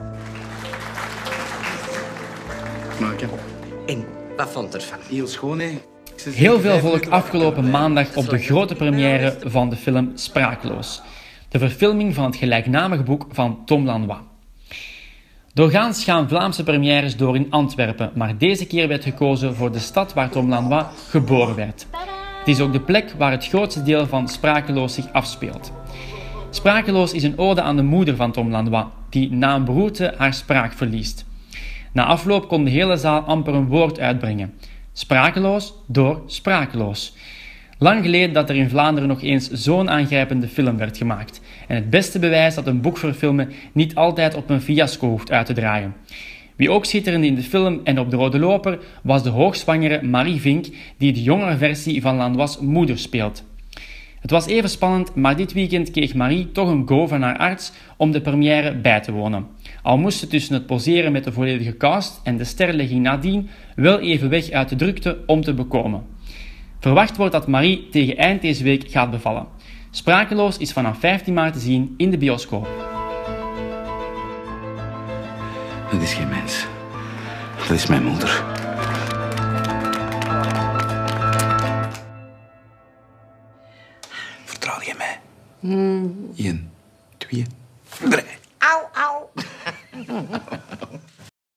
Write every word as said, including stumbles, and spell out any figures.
Maken. En wat vond ervan? Heel schoon, hè? Heel veel volk afgelopen maandag op de grote première van de film Sprakeloos. De verfilming van het gelijknamige boek van Tom Lanois. Doorgaans gaan Vlaamse premières door in Antwerpen, maar deze keer werd gekozen voor de stad waar Tom Lanois geboren werd. Het is ook de plek waar het grootste deel van Sprakeloos zich afspeelt. Sprakeloos is een ode aan de moeder van Tom Lanois, die na een beroerte haar spraak verliest. Na afloop kon de hele zaal amper een woord uitbrengen. Sprakeloos door Sprakeloos. Lang geleden dat er in Vlaanderen nog eens zo'n aangrijpende film werd gemaakt. En het beste bewijs dat een boek verfilmen niet altijd op een fiasco hoeft uit te draaien. Wie ook schitterende in de film en op de rode loper was de hoogzwangere Marie Vink, die de jongere versie van Lanois' moeder speelt. Het was even spannend, maar dit weekend kreeg Marie toch een go van haar arts om de première bij te wonen. Al moest ze tussen het poseren met de volledige cast en de sterrenlegging nadien wel even weg uit de drukte om te bekomen. Verwacht wordt dat Marie tegen eind deze week gaat bevallen. Sprakeloos is vanaf vijftien maart te zien in de bioscoop. Dat is geen mens. Dat is mijn moeder. Vertrouw je mij? Mm. Eén, twee, drie. Au, au.